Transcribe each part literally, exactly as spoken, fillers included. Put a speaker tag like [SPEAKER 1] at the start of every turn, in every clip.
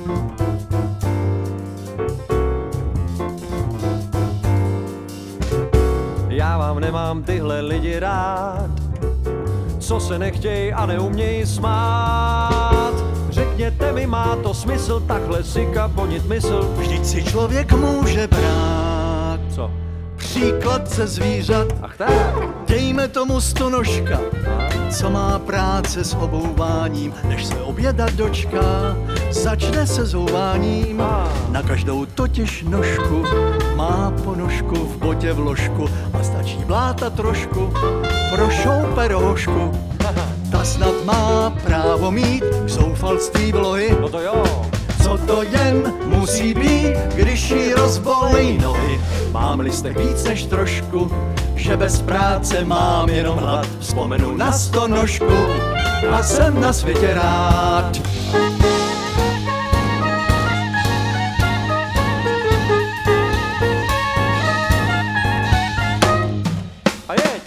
[SPEAKER 1] Já vám nemám tyhle lidi rád, co se nechtěj a neuměj smát. Řekněte mi, má to smysl takhle si kabonit mysl?
[SPEAKER 2] Vždyť si člověk může brát
[SPEAKER 1] Co?
[SPEAKER 2] příklad ze zvířat.
[SPEAKER 1] Ach tak.
[SPEAKER 2] Dejme tomu stonožka, co má práce s obouváním, než se oběda dočká, začne se zouváním. Na každou totiž nožku má ponožku v botě vložku a stačí bláta trošku, prošoupe rohošku. Ta snad má právo mít k zoufalství vlohy.
[SPEAKER 1] No to jo.
[SPEAKER 2] Co to jen musí být, když jí rozbolej nohy. Mám listek víc než trošku, že bez práce mám jenom hlad. Vzpomenu na stonožku a jsem na světě rád.
[SPEAKER 1] A jeď.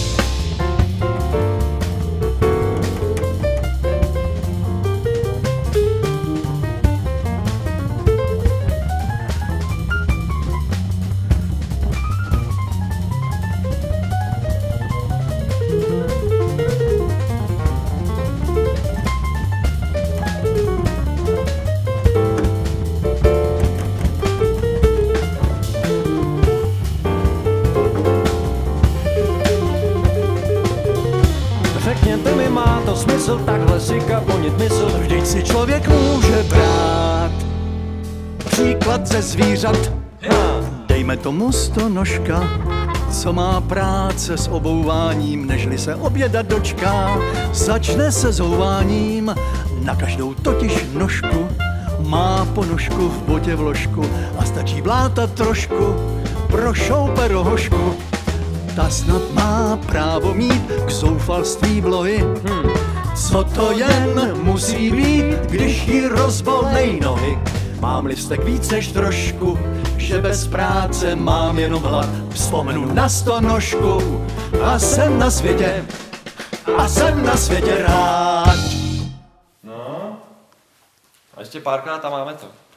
[SPEAKER 1] Řekněte mi, má to smysl takhle si kabonit mysl?
[SPEAKER 2] Vždyť si člověk může brát příklad ze zvířat. Dejme tomu stonožka, co má práce s obouváním, nežli se oběda dočká, začne se zouváním. Na každou totiž nožku má ponožku v botě vložku a stačí bláta trošku, prošoupe rohošku. Ta snad má právo mít k zoufalství vlohy. Hmm. Co to jen musí být, když jí rozbolej nohy. Mám listek víc než trošku, že bez práce mám jenom hlad. Vzpomenu na stonožku a jsem na světě, a jsem na světě rád.
[SPEAKER 1] No, a ještě párkrát a máme to.